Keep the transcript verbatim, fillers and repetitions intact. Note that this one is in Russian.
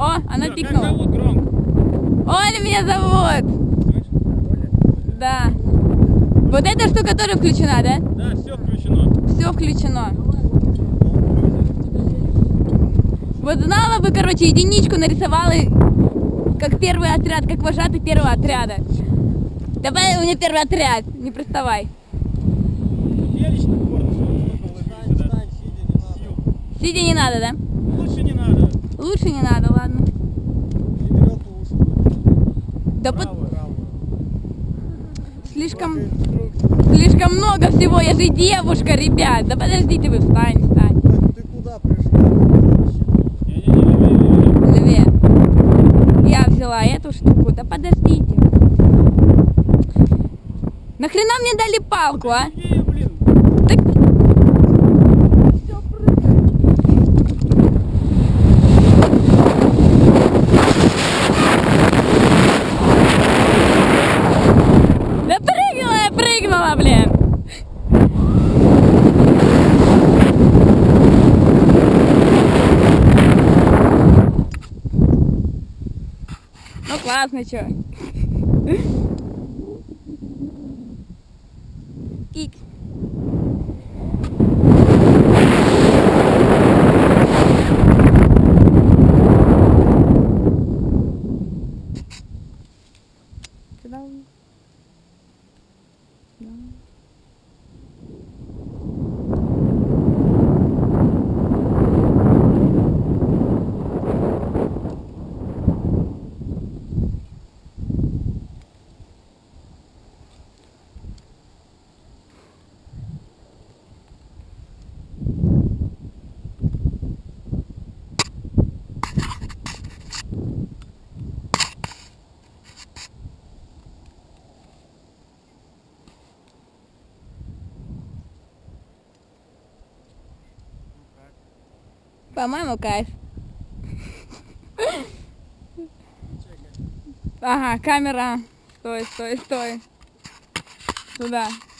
О, она Всё, пикнула. Как зовут громко? Оля меня зовут. Да. Вот эта штука тоже включена, да? Да, все включено. Все включено. Вот знала бы, короче, единичку нарисовала, как первый отряд, как вожатый первого отряда. Давай, у меня первый отряд, не приставай. Сидя не надо, да? Лучше не надо. Лучше не надо, ладно. Да под... Слишком... Слишком много всего, я же девушка, ребят. Да подождите вы, встань, встань. Ты куда пришла? Левее. Я взяла эту штуку, да подождите. Нахрена мне дали палку, а? Так... Да прыгнула я, прыгнула, блин. Ну классно, чё. Кик. Сюда. Сюда. По-моему, кайф. Ага, камера. Стой, стой, стой. Туда.